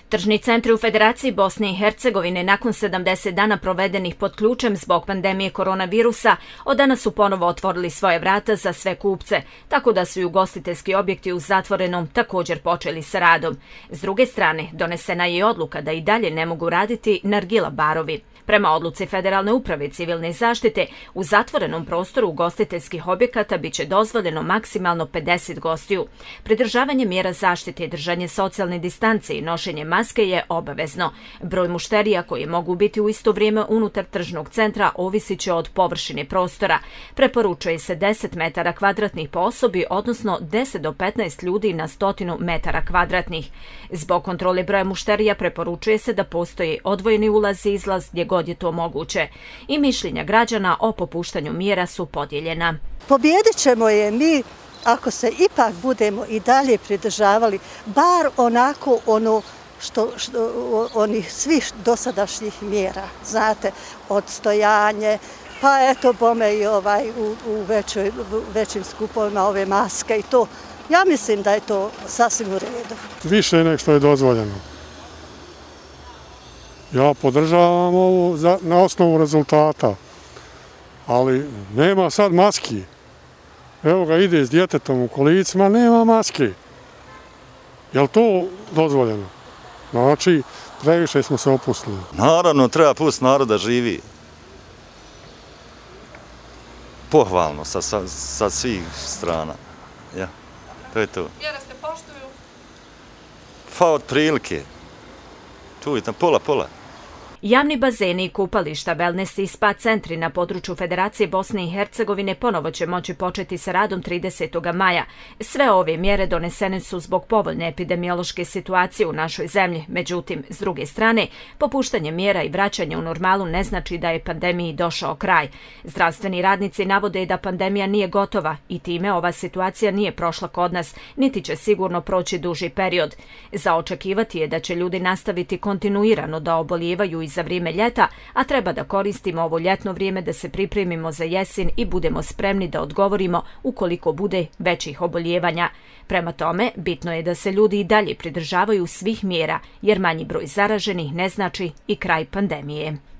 Tržni centri u Federaciji Bosne i Hercegovine nakon 70 dana provedenih pod ključem zbog pandemije koronavirusa od danas su ponovo otvorili svoje vrata za sve kupce, tako da su i ugostiteljski objekti u zatvorenom također počeli sa radom. S druge strane, donesena je odluka da i dalje ne mogu raditi nargila barovi. Prema odluci Federalne uprave civilne zaštite, u zatvorenom prostoru ugostiteljskih objekata biće dozvoljeno maksimalno 50 gostiju. Pridržavanje mjera zaštite i držanje socijalne distance i nošenje maske je obavezno. Broj mušterija koji mogu biti u isto vrijeme unutar tržnog centra ovisit će od površine prostora. Preporučuje se 10 metara kvadratnih po osobi, odnosno 10 do 15 ljudi na 100 metara kvadratnih. Zbog kontrole broja mušterija preporučuje se da postoji odvojeni ulaz i izlaz gdje god je to moguće. I mišljenja građana o popuštanju mjera su podijeljena. Pobijedit ćemo je mi ako se ipak budemo i dalje pridržavali bar onako što onih svih dosadašnjih mjera. Znate, odstojanje, pa eto bome i u većim skupovima ove maske i to. Ja mislim da je to sasvim u redu. Više nego što je dozvoljeno. Ja podržavam ovo na osnovu rezultata, ali nema sad maski. Evo ga ide s djetetom u kolicima, nema maske. Je li to dozvoljeno? Znači, previše smo se opustili. Naravno, treba pustiti narod da živi. Pohvalno sa svih strana. Ja, to je to. Mjere se poštuju? Pa otprilike. Tu je tam pola. Javni bazeni i kupališta, wellness i spa centri na području Federacije Bosne i Hercegovine ponovo će moći početi sa radom 30. maja. Sve ove mjere donesene su zbog povoljne epidemiološke situacije u našoj zemlji. Međutim, s druge strane, popuštanje mjera i vraćanje u normalu ne znači da je pandemiji došao kraj. Zdravstveni radnici navode da pandemija nije gotova i time ova situacija nije prošla kod nas, niti će sigurno proći duži period. Za očekivati je da će ljudi nastaviti kontinuirano da obolijevaju i za vrijeme ljeta, a treba da koristimo ovo ljetno vrijeme da se pripremimo za jesen i budemo spremni da odgovorimo ukoliko bude većih obolijevanja. Prema tome, bitno je da se ljudi i dalje pridržavaju svih mjera, jer manji broj zaraženih ne znači i kraj pandemije.